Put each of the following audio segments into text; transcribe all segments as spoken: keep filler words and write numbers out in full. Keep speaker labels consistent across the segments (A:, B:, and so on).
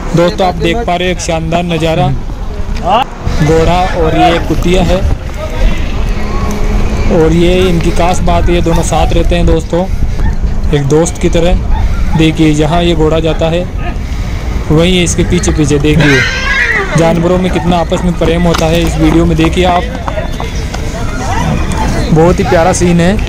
A: दोस्तों आप देख पा रहे हो एक शानदार नज़ारा, घोड़ा और ये कुतिया है और ये इनकी खास बात है ये दोनों साथ रहते हैं दोस्तों, एक दोस्त की तरह। देखिए जहाँ ये घोड़ा जाता है वहीं है इसके पीछे पीछे। देखिए जानवरों में कितना आपस में प्रेम होता है, इस वीडियो में देखिए आप, बहुत ही प्यारा सीन है।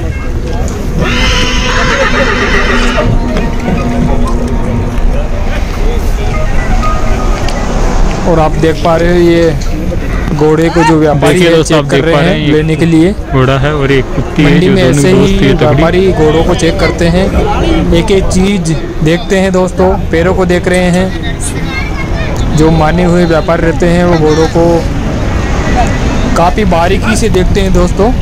A: और आप देख पा रहे हो ये घोड़े को जो व्यापारी है चेक कर रहे हैं लेने के लिए।
B: घोड़ा है और एक कुत्ती है।
A: मंडी में ऐसे ही व्यापारी घोड़ों को चेक करते हैं, एक एक चीज देखते हैं दोस्तों। पैरों को देख रहे हैं, जो माने हुए व्यापारी रहते हैं वो घोड़ों को काफ़ी बारीकी से देखते हैं दोस्तों।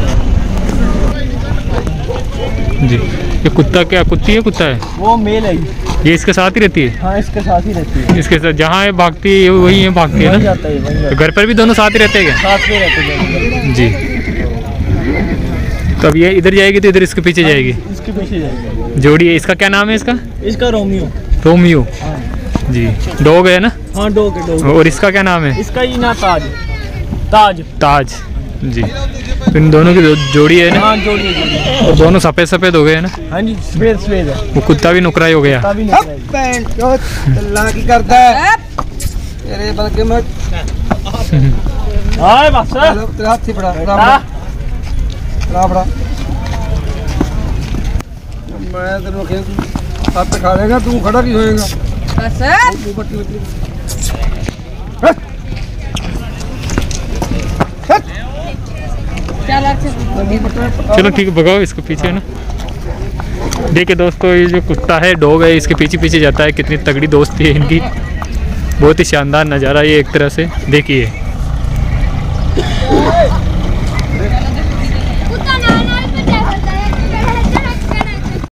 B: जी ये कुत्ता क्या कुत्ती है कुत्ता है?
C: वो मेल है।
B: ये इसके साथ ही रहती है?
C: हाँ इसके साथ ही रहती है।
B: इसके साथ जहाँ है भागती है वही है भागती है ना?
C: जाता है, वही
B: तो घर पर भी दोनों साथ ही रहते हैं क्या?
C: साथ में रहते हैं
B: जी। तो अब ये इधर जाएगी तो इधर इसके पीछे जाएगी?
C: इसके पीछे जाएगी।
B: जोड़ी है। इसका क्या नाम है इसका?
C: इसका रोमियो।
B: रोमियो जी। डॉग है ना?
C: हाँ डॉग है डॉग।
B: और इसका क्या नाम है?
C: इसका ही ना ताज। ताज
B: ताज जी। तो इन दोनों की जोड़ी है ना?
C: हाँ जोड़ी है जोड़ी।
B: और दोनों सफेद सफेद हो गए ना?
C: हाँ जी सफेद सफेद है।
B: वो कुत्ता भी नुकराई हो गया।
C: अल्लाह की करता है तेरे बल्कि मत हाय बस तेरा हाथ ही पड़ा बड़ा बड़ा मैं तेरे को हाथ खा लेगा, तू खड़ा नहीं होएगा बस।
B: चलो ठीक है भगाओ इसको पीछे ना। देखिए दोस्तों ये जो कुत्ता है डॉग है इसके पीछे पीछे जाता है। कितनी तगड़ी दोस्ती है इनकी, बहुत ही शानदार नज़ारा ये एक तरह से। देखिए